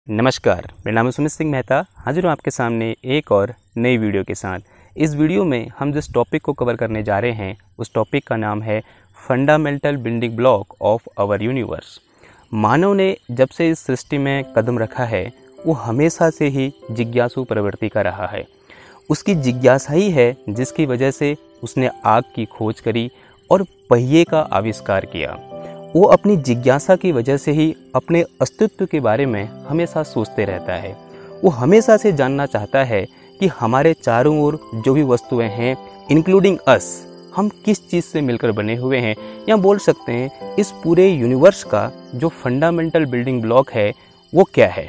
नमस्कार, मेरा नाम है सुमित सिंह मेहता। हाजिर हूँ आपके सामने एक और नई वीडियो के साथ। इस वीडियो में हम जिस टॉपिक को कवर करने जा रहे हैं उस टॉपिक का नाम है fundamental building block of our universe. मानव ने जब से इस सृष्टि में कदम रखा है वो हमेशा से ही जिज्ञासु प्रवृत्ति का रहा है। उसकी जिज्ञासा ही है जिसकी वजह से उसने आग की खोज करी और पहिए का आविष्कार किया। वो अपनी जिज्ञासा की वजह से ही अपने अस्तित्व के बारे में हमेशा सोचते रहता है। वो हमेशा से जानना चाहता है कि हमारे चारों ओर जो भी वस्तुएं हैं इंक्लूडिंग अस, हम किस चीज़ से मिलकर बने हुए हैं, या बोल सकते हैं इस पूरे यूनिवर्स का जो फंडामेंटल बिल्डिंग ब्लॉक है वो क्या है।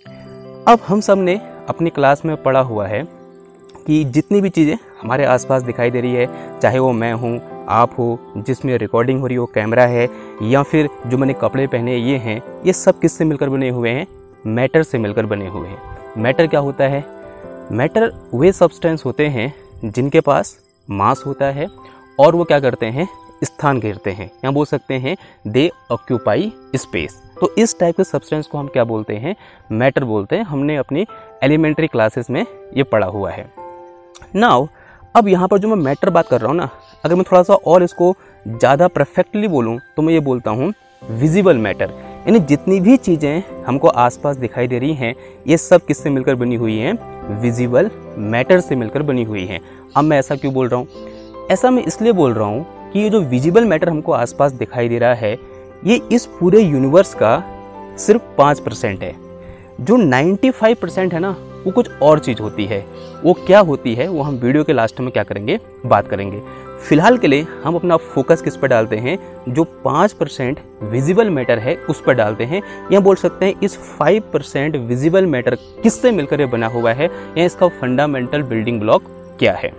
अब हम सब ने अपनी क्लास में पढ़ा हुआ है कि जितनी भी चीज़ें हमारे आसपास दिखाई दे रही है, चाहे वो मैं हूँ, आप हो, जिसमें रिकॉर्डिंग हो रही हो कैमरा है, या फिर जो मैंने कपड़े पहने ये हैं, ये सब किससे मिलकर बने हुए हैं? मैटर से मिलकर बने हुए हैं। मैटर क्या होता है? मैटर वे सब्सटेंस होते हैं जिनके पास मास होता है और वो क्या करते हैं? स्थान घेरते हैं, या बोल सकते हैं दे ऑक्यूपाई स्पेस। तो इस टाइप के सब्सटेंस को हम क्या बोलते हैं? मैटर बोलते हैं। हमने अपनी एलिमेंट्री क्लासेस में ये पढ़ा हुआ है। नाउ अब यहाँ पर जो मैं मैटर बात कर रहा हूँ ना, अगर मैं थोड़ा सा और इसको ज़्यादा परफेक्टली बोलूँ तो मैं ये बोलता हूँ विजिबल मैटर। यानी जितनी भी चीज़ें हमको आसपास दिखाई दे रही हैं ये सब किससे मिलकर बनी हुई हैं? विजिबल मैटर से मिलकर बनी हुई हैं। अब मैं ऐसा क्यों बोल रहा हूँ? ऐसा मैं इसलिए बोल रहा हूँ कि ये जो विजिबल मैटर हमको आसपास दिखाई दे रहा है ये इस पूरे यूनिवर्स का सिर्फ 5% है। जो 95% है ना वो कुछ और चीज़ होती है। वो क्या होती है वो हम वीडियो के लास्ट में क्या करेंगे? बात करेंगे। फिलहाल के लिए हम अपना फोकस किस पर डालते हैं? जो 5% विजिबल मैटर है उस पर डालते हैं, या बोल सकते हैं इस 5% विजिबल मैटर किससे मिलकर ये बना हुआ है, या इसका फंडामेंटल बिल्डिंग ब्लॉक क्या है।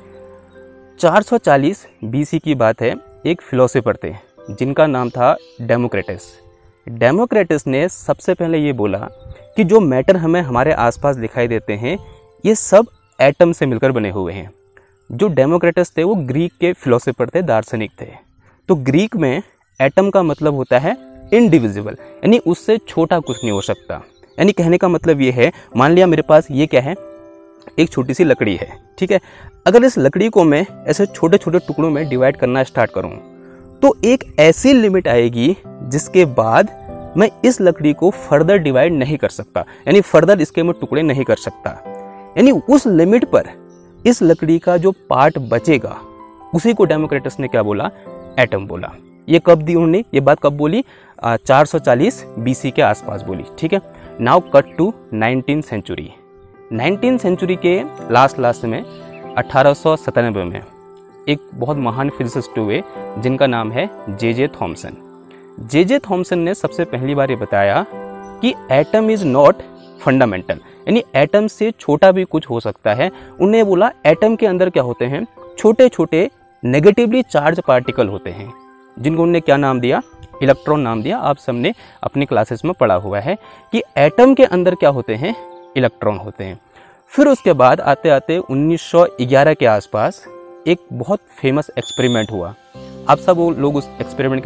440 BC की बात है। एक फिलोसोफर थे जिनका नाम था डेमोक्रेटस। डेमोक्रेटस ने सबसे पहले ये बोला कि जो मैटर हमें हमारे आसपास दिखाई देते हैं ये सब एटम से मिलकर बने हुए हैं। जो डेमोक्रेटस थे वो ग्रीक के फिलोसोफर थे, दार्शनिक थे। तो ग्रीक में एटम का मतलब होता है इनडिविजिबल, यानी उससे छोटा कुछ नहीं हो सकता। यानी कहने का मतलब ये है, मान लिया मेरे पास ये क्या है? एक छोटी सी लकड़ी है, ठीक है। अगर इस लकड़ी को मैं ऐसे छोटे छोटे टुकड़ों में डिवाइड करना स्टार्ट करूँ तो एक ऐसी लिमिट आएगी जिसके बाद मैं इस लकड़ी को फर्दर डिवाइड नहीं कर सकता, यानी फर्दर इसके मैं टुकड़े नहीं कर सकता। यानी उस लिमिट पर इस लकड़ी का जो पार्ट बचेगा उसी को डेमोक्रेटस ने क्या बोला? एटम बोला। ये कब दी उन्होंने? ये बात कब बोली? 440 BC के आसपास बोली, ठीक है। Now cut to 19th century. 19th century के लास्ट में 1897 में एक बहुत महान फिजिसिस्ट हुए जिनका नाम है जे थॉमसन। जे थॉमसन ने सबसे पहली बार ये बताया कि एटम इज नॉट फंडामेंटल, यानी एटम से छोटा भी कुछ हो सकता है। उन्हें बोला एटम के अंदर क्या होते हैं? छोटे छोटे नेगेटिवली चार्ज पार्टिकल होते हैं जिनको उन्होंने क्या नाम दिया? इलेक्ट्रॉन नाम दिया। आप सबने अपनी क्लासेस में पढ़ा हुआ है कि एटम के अंदर क्या होते हैं? इलेक्ट्रॉन होते हैं। फिर उसके बाद आते आते 1911 के आसपास एक बहुत फेमस एक्सपेरिमेंट हुआ। आप सब वो लोग उस एक्सपेरिमेंट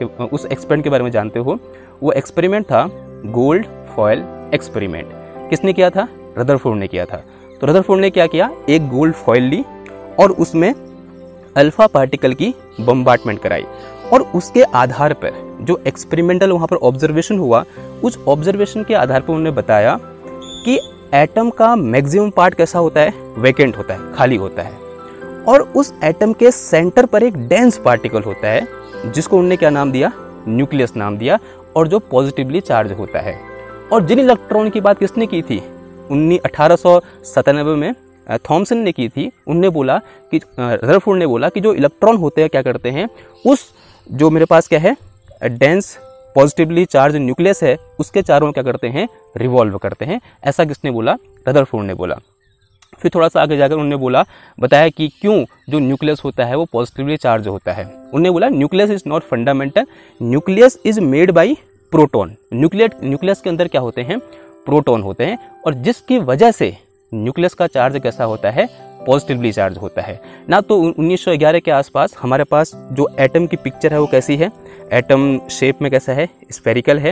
के बारे में जानते हो। वो एक्सपेरिमेंट था गोल्ड फॉयल एक्सपेरिमेंट। किसने किया था? रदरफोर्ड ने किया था। तो रदरफोर्ड ने क्या किया? एक गोल्ड फॉयल ली और उसमें अल्फा पार्टिकल की बम्बार्टमेंट कराई, और उसके आधार पर जो एक्सपेरिमेंटल वहाँ पर ऑब्जर्वेशन हुआ उस ऑब्जर्वेशन के आधार पर उन्होंने बताया कि एटम का मैक्सिमम पार्ट कैसा होता है? वेकेंट होता है, खाली होता है। और उस एटम के सेंटर पर एक डेंस पार्टिकल होता है जिसको उन्होंने क्या नाम दिया? न्यूक्लियस नाम दिया, और जो पॉजिटिवली चार्ज होता है। और जिन इलेक्ट्रॉन की बात किसने की थी? 1897 में थॉमसन ने की थी। उनने बोला कि रदरफोर्ड ने बोला कि जो इलेक्ट्रॉन होते हैं क्या करते हैं? उस जो मेरे पास क्या है डेंस पॉजिटिवली चार्ज न्यूक्लियस है उसके चारों क्या करते हैं? रिवॉल्व करते हैं। ऐसा किसने बोला? रदरफोर्ड ने बोला। फिर थोड़ा सा आगे जाकर उन्होंने बताया कि क्यों जो न्यूक्लियस होता है वो पॉजिटिवली चार्ज होता है। उन्होंने बोला nucleus is not fundamental, nucleus is made by proton. Nucleus के अंदर क्या होते हैं? प्रोटॉन होते हैं, और जिसकी वजह से न्यूक्लियस का चार्ज कैसा होता है? पॉजिटिवली चार्ज होता है ना। तो 1911 के आसपास हमारे पास जो एटम की पिक्चर है वो कैसी है? एटम शेप में कैसा है? स्फेरिकल है।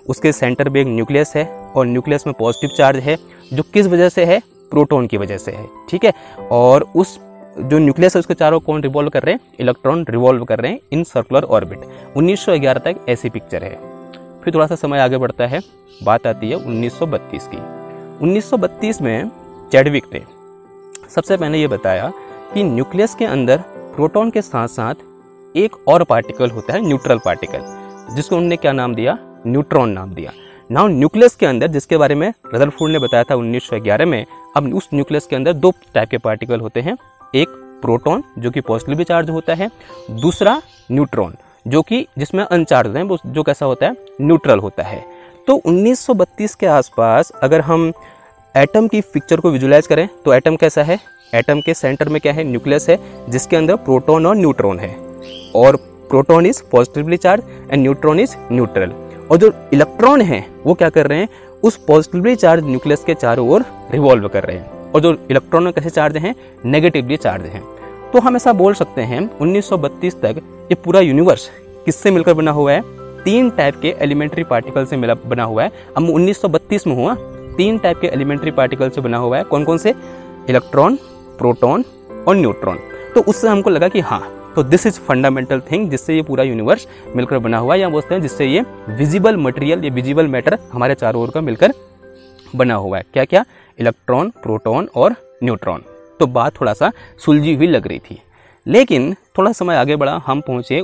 उसके सेंटर में एक न्यूक्लियस है और न्यूक्लियस में पॉजिटिव चार्ज है, जो किस वजह से है, प्रोटॉन की वजह से है, ठीक है। और उस जो न्यूक्लियस है उसके चारों कौन रिवॉल्व कर रहे हैं, इलेक्ट्रॉन रिवॉल्व कर रहे हैं इन सर्कुलर ऑर्बिट। 1911 तक ऐसी पिक्चर है। फिर थोड़ा सा समय आगे बढ़ता है, बात आती है 1932 की। 1932 में चैडविक ने सबसे पहले ये बताया कि न्यूक्लियस के अंदर प्रोटॉन के साथ साथ एक और पार्टिकल होता है, न्यूट्रल पार्टिकल, जिसको उन्होंने क्या नाम दिया, न्यूट्रॉन नाम दिया। नाउ न्यूक्लियस के अंदर, जिसके बारे में रदरफोर्ड ने बताया था 1911 में, अब उस न्यूक्लियस के अंदर दो टाइप के पार्टिकल होते हैं, एक प्रोटॉन जो कि पॉजिटिवली चार्ज होता है, दूसरा न्यूट्रॉन जो कि जिसमें अनचार्ज होते हैं, वो जो कैसा होता है, न्यूट्रल होता है। तो 1932 के आसपास अगर हम एटम की पिक्चर को विजुलाइज करें तो एटम कैसा है, एटम के सेंटर में क्या है, न्यूक्लियस है, जिसके अंदर प्रोटॉन और न्यूट्रॉन है, और proton is positively charge and neutron is neutral. और जो इलेक्ट्रॉन है वो क्या कर रहे हैं, उस पॉजिटिवली चार्ज न्यूक्लियस के चारों ओर रिवॉल्व कर रहे हैं, और जो इलेक्ट्रॉन कैसे चार्ज हैं, नेगेटिवली चार्ज हैं। तो हम ऐसा बोल सकते हैं 1932 तक ये पूरा यूनिवर्स किससे मिलकर बना हुआ है, तीन टाइप के एलिमेंट्री पार्टिकल से बना हुआ है। अब 1932 में हुआ, तीन टाइप के एलिमेंट्री पार्टिकल से बना हुआ है। कौन कौन से, इलेक्ट्रॉन, प्रोटॉन और न्यूट्रॉन। तो उससे हमको लगा कि हाँ, तो दिस इज फंडामेंटल थिंग, जिससे ये पूरा यूनिवर्स मिलकर बना हुआ है, या बोलते हैं जिससे ये विजिबल मटेरियल, ये विजिबल मैटर हमारे चारों ओर का मिलकर बना हुआ है। क्या क्या, इलेक्ट्रॉन, प्रोटॉन और न्यूट्रॉन। तो बात थोड़ा सा सुलझी हुई लग रही थी, लेकिन थोड़ा समय आगे बढ़ा, हम पहुंचे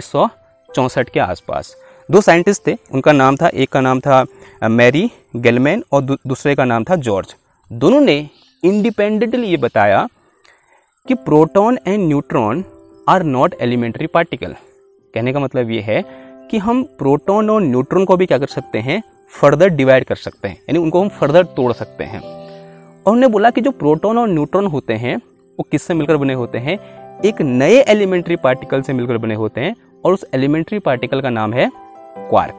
1964 के आसपास। दो साइंटिस्ट थे, उनका नाम था, एक का नाम था मैरी गेलमैन और दूसरे का नाम था जॉर्ज। दोनों ने इंडिपेंडेंटली ये बताया कि proton and neutron are not elementary particle. कहने का मतलब ये है कि हम प्रोटॉन और न्यूट्रॉन को भी क्या कर सकते हैं, फर्दर डिवाइड कर सकते हैं, यानी उनको हम फर्दर तोड़ सकते हैं। और उन्होंने बोला कि जो प्रोटॉन और न्यूट्रॉन होते हैं वो किससे मिलकर बने होते हैं, एक नए एलिमेंट्री पार्टिकल से मिलकर बने होते हैं, और उस एलिमेंट्री पार्टिकल का नाम है क्वार्क।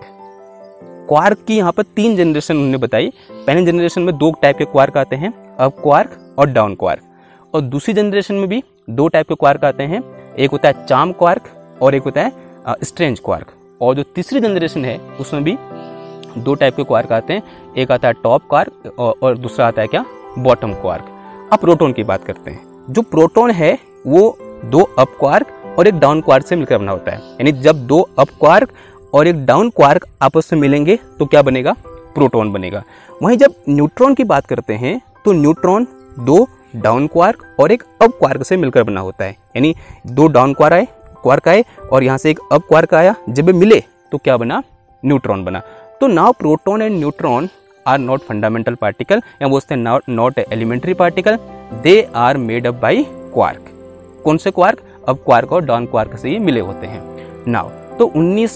क्वार्क की यहाँ पर तीन जनरेशन उन्होंने बताई। पहले जनरेशन में दो टाइप के क्वार्क आते हैं, अप क्वार्क और डाउन क्वार्क, और दूसरी जनरेशन में भी दो टाइप के क्वार्क आते हैं, एक होता है चार्म क्वार्क और एक होता है स्ट्रेंज क्वार्क। और जो तीसरी जनरेशन है उसमें भी दो टाइप के क्वार्क आते हैं, एक आता है टॉप क्वार्क और दूसरा आता है क्या, बॉटम क्वार्क। अब प्रोटॉन की बात करते हैं। जो प्रोटॉन है वो दो अप क्वार्क और एक डाउन क्वार्क से मिलकर बना होता है, यानी जब दो अप क्वार्क और एक डाउन क्वार्क आपस में मिलेंगे तो क्या बनेगा, प्रोटॉन बनेगा। वहीं जब न्यूट्रॉन की बात करते हैं तो न्यूट्रॉन दो डाउन क्वार्क और एक अप क्वार्क से मिलकर बना होता है, यानी दो डाउन क्वार्क आए और यहाँ से एक अप क्वार्क आया, जब मिले तो क्या बना, न्यूट्रॉन बना। तो now proton and neutron are not fundamental particle, या बोलते हैं not elementary particle, they are made up by quark. कौन से क्वार्क, अप क्वार्क और डाउन क्वार्क से ये मिले होते हैं। नाउ तो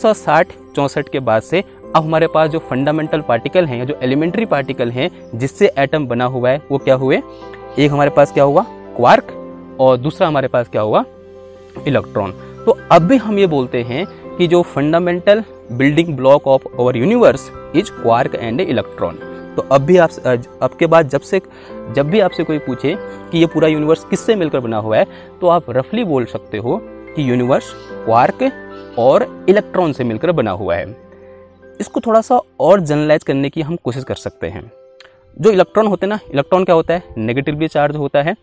1960-64 के बाद से अब हमारे पास जो फंडामेंटल पार्टिकल हैं, जो एलिमेंट्री पार्टिकल हैं जिससे एटम बना हुआ है, वो क्या हुए, एक हमारे पास क्या हुआ, क्वार्क, और दूसरा हमारे पास क्या हुआ, इलेक्ट्रॉन। तो अब भी हम ये बोलते हैं कि जो fundamental building block of our universe is quark and electron. तो अब भी अब के बाद जब भी आपसे कोई पूछे कि ये पूरा यूनिवर्स किससे मिलकर बना हुआ है, तो आप रफली बोल सकते हो कि यूनिवर्स क्वार्क और इलेक्ट्रॉन से मिलकर बना हुआ है। इसको थोड़ा सा और जनरलाइज करने की हम कोशिश कर सकते हैं। जो इलेक्ट्रॉन होते हैं ना, इलेक्ट्रॉन क्या होता है, नेगेटिवली चार्ज होता है,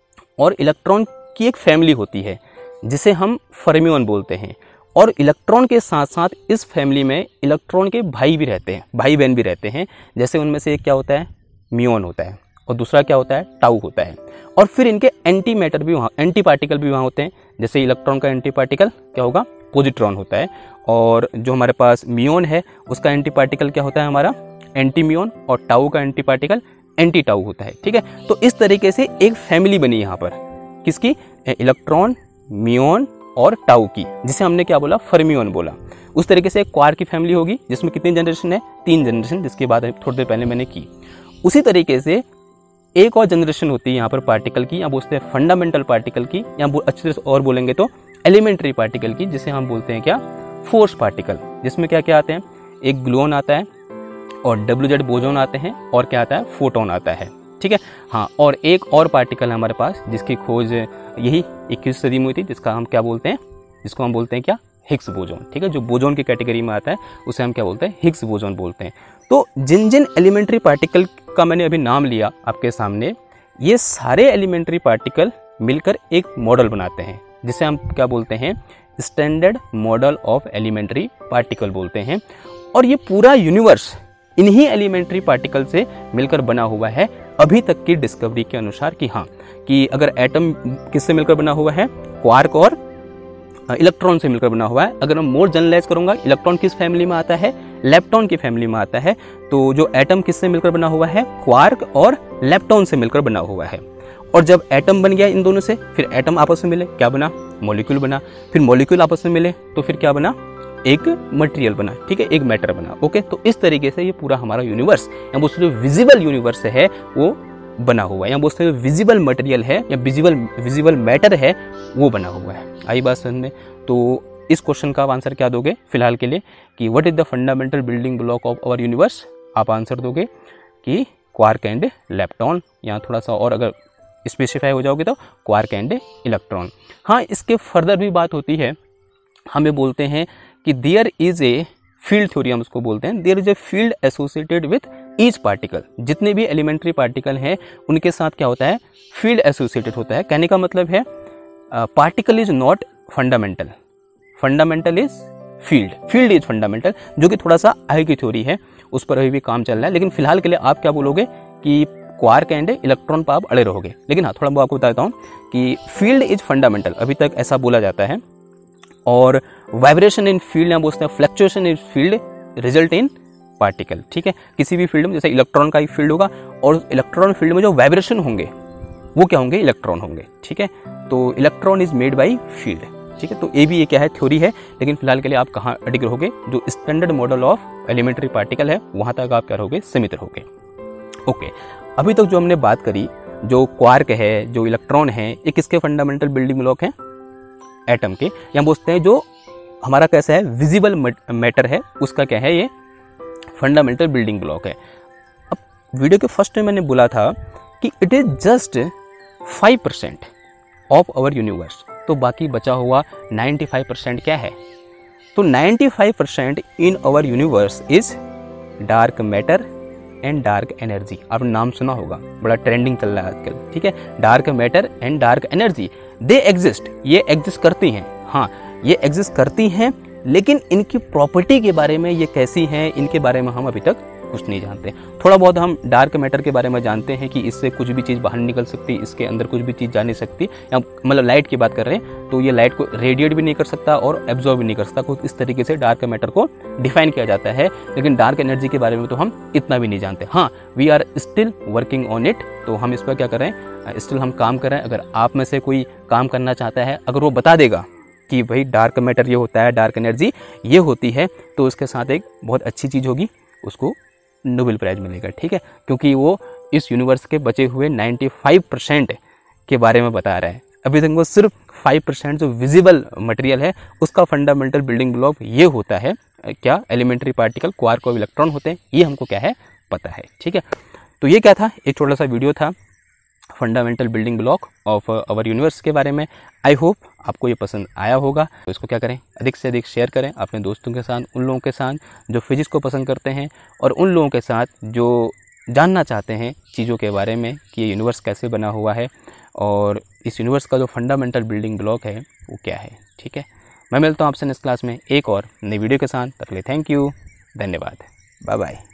और इलेक्ट्रॉन की एक फैमिली होती है जिसे हम फर्मियन बोलते हैं। और इलेक्ट्रॉन के साथ साथ इस फैमिली में इलेक्ट्रॉन के भाई भी रहते हैं, भाई बहन भी रहते हैं। जैसे उनमें से एक क्या होता है, म्यून होता है, और दूसरा क्या होता है, टाउ होता है। और फिर इनके एंटी मैटर भी वहाँ, एंटी पार्टिकल भी वहाँ होते हैं। जैसे इलेक्ट्रॉन का एंटी पार्टिकल क्या होगा, पॉजिट्रॉन होता है, और जो हमारे पास म्यून है उसका एंटी पार्टिकल क्या होता है, हमारा एंटी म्यून, और टाउ का एंटी पार्टिकल एंटी टाउ होता है। ठीक है, तो इस तरीके से एक फैमिली बनी यहाँ पर, किसकी, इलेक्ट्रॉन, म्यून और टाउ की, जिसे हमने क्या बोला, फर्मियन बोला। उस तरीके से एक क्वार्क की फैमिली होगी जिसमें कितनी जनरेशन है, 3 जनरेशन, जिसकी बात थोड़ी देर पहले मैंने की। उसी तरीके से एक और जनरेशन होती है यहाँ पर पार्टिकल की, या बोलते हैं फंडामेंटल पार्टिकल की, या अच्छे से और बोलेंगे तो एलिमेंट्री पार्टिकल की, जिसे हम बोलते हैं क्या, फोर्स पार्टिकल। जिसमें क्या क्या आते हैं, एक ग्लूऑन आता है और WZ बोजोन आते हैं, और क्या आता है, फोटोन आता है। ठीक है, हाँ, और एक और पार्टिकल है हमारे पास जिसकी खोज यही 21वीं सदी में हुई थी, जिसका हम क्या बोलते हैं, जिसको हम बोलते हैं क्या, हिग्स बोजोन, ठीक है, जो बोजोन की कैटेगरी में आता है उसे हम क्या बोलते हैं, हिग्स बोजोन बोलते हैं। तो जिन जिन एलिमेंट्री पार्टिकल का मैंने अभी नाम लिया आपके सामने, ये सारे एलिमेंट्री पार्टिकल मिलकर एक मॉडल बनाते हैं जिसे हम क्या बोलते हैं, standard model of elementary particle बोलते हैं। और ये पूरा यूनिवर्स इन्हीं एलिमेंट्री पार्टिकल से मिलकर बना हुआ है अभी तक की डिस्कवरी के अनुसार। कि हाँ, कि अगर एटम किससे मिलकर बना हुआ है, क्वार्क और इलेक्ट्रॉन से मिलकर बना हुआ है। अगर मैं मोर जनरलाइज करूंगा, इलेक्ट्रॉन किस फैमिली में आता है, लेप्टॉन की फैमिली में आता है। तो जो एटम किससे मिलकर बना हुआ है, क्वार्क और लेप्टॉन से मिलकर बना हुआ है। और जब एटम बन गया इन दोनों से, फिर एटम आपस में मिले, क्या बना, मॉलिक्यूल बना। फिर मॉलिक्यूल आपस में मिले तो फिर क्या बना, एक मटेरियल बना, ठीक है, एक मैटर बना। ओके, तो इस तरीके से ये पूरा हमारा यूनिवर्स या वो जो विजिबल यूनिवर्स है वो बना हुआ है, या वो जो विजिबल मटेरियल है या विजिबल मैटर है वो बना हुआ है। आई बात समझ में? तो इस क्वेश्चन का आप आंसर क्या दोगे फिलहाल के लिए, कि what is the fundamental building block of our universe? आप आंसर दोगे कि क्वार्क एंड लेप्टॉन, या थोड़ा सा और अगर स्पेसिफाई हो जाओगे तो क्वार्क एंड इलेक्ट्रॉन। हाँ, इसके फर्दर भी बात होती है, हमें बोलते हैं कि there is a field theory, हम उसको बोलते हैं, there is a field associated with each particle. जितने भी एलिमेंट्री पार्टिकल हैं उनके साथ क्या होता है, फील्ड एसोसिएटेड होता है। कहने का मतलब है particle is not fundamental, fundamental is field, field is fundamental, जो कि थोड़ा सा आगे की थ्योरी है, उस पर अभी भी काम चल रहा है। लेकिन फिलहाल के लिए आप क्या बोलोगे कि क्वार्क एंड इलेक्ट्रॉन पर आप अड़े रहोगे। लेकिन हाँ, थोड़ा मैं आपको बताता हूँ कि फील्ड इज फंडामेंटल, अभी तक ऐसा बोला जाता है। और वाइब्रेशन इन फील्ड, या बोलते हैं fluctuation in field result in particle, ठीक है। किसी भी फील्ड में जैसे इलेक्ट्रॉन का एक फील्ड होगा, और इलेक्ट्रॉन फील्ड में जो वाइब्रेशन होंगे वो क्या होंगे, इलेक्ट्रॉन होंगे, ठीक है। तो electron is made by field, ठीक है। तो ये भी ये क्या है, थ्योरी है। लेकिन फिलहाल के लिए आप कहाँ अडिग रहोगे, जो standard model of elementary particle है वहां तक आप क्या रहोगे, सीमित रहोगे। ओके, अभी तक जो हमने बात करी, जो क्वार्क है, जो इलेक्ट्रॉन है, ये किसके फंडामेंटल बिल्डिंग ब्लॉक है, एटम के, या बोलते हैं जो हमारा कैसा है, विजिबल मैटर है, उसका क्या है, ये फंडामेंटल बिल्डिंग ब्लॉक है। अब वीडियो के फर्स्ट में मैंने बोला था कि it is just 5% of our universe, तो बाकी बचा हुआ 95% क्या है, तो 95% in our universe is dark matter and dark energy. आपने नाम सुना होगा, बड़ा ट्रेंडिंग चल रहा है आजकल, ठीक है। Dark matter and dark energy, they exist, ये एग्जिस्ट करती हैं। हाँ, ये एग्जिस्ट करती हैं, लेकिन इनकी प्रॉपर्टी के बारे में, ये कैसी हैं, इनके बारे में हम अभी तक कुछ नहीं जानते। थोड़ा बहुत हम डार्क मैटर के बारे में जानते हैं कि इससे कुछ भी चीज़ बाहर निकल सकती, इसके अंदर कुछ भी चीज़ जा नहीं सकती, या मतलब लाइट की बात कर रहे हैं तो ये लाइट को रेडिएट भी नहीं कर सकता और एब्जॉर्ब भी नहीं कर सकता। कुछ इस तरीके से डार्क मैटर को डिफाइन किया जाता है। लेकिन डार्क एनर्जी के बारे में तो हम इतना भी नहीं जानते। हाँ, we are still working on it, तो हम इस पर क्या कर रहे हैं, स्टिल हम काम कर रहे हैं। अगर आप में से कोई काम करना चाहता है, अगर वो बता देगा कि भाई डार्क मैटर ये होता है, डार्क एनर्जी ये होती है, तो उसके साथ एक बहुत अच्छी चीज़ होगी, उसको नोबेल प्राइज मिलेगा, ठीक है। क्योंकि वो इस यूनिवर्स के बचे हुए 95% के बारे में बता रहा है। अभी तक वो सिर्फ 5% जो विजिबल मटेरियल है उसका फंडामेंटल बिल्डिंग ब्लॉक ये होता है क्या, एलिमेंट्री पार्टिकल, क्वार्क और इलेक्ट्रॉन होते हैं, ये हमको क्या है पता है, ठीक है। तो ये क्या था, एक छोटा सा वीडियो था fundamental building block of our universe के बारे में। आई होप आपको ये पसंद आया होगा। तो इसको क्या करें, अधिक से अधिक शेयर करें अपने दोस्तों के साथ, उन लोगों के साथ जो फिजिक्स को पसंद करते हैं, और उन लोगों के साथ जो जानना चाहते हैं चीज़ों के बारे में कि ये यूनिवर्स कैसे बना हुआ है और इस यूनिवर्स का जो फंडामेंटल बिल्डिंग ब्लॉक है वो क्या है, ठीक है। मैं मिलता हूँ आपसे नेक्स्ट क्लास में एक और नई वीडियो के साथ। तब तक के लिए थैंक यू, धन्यवाद, बाय बाय।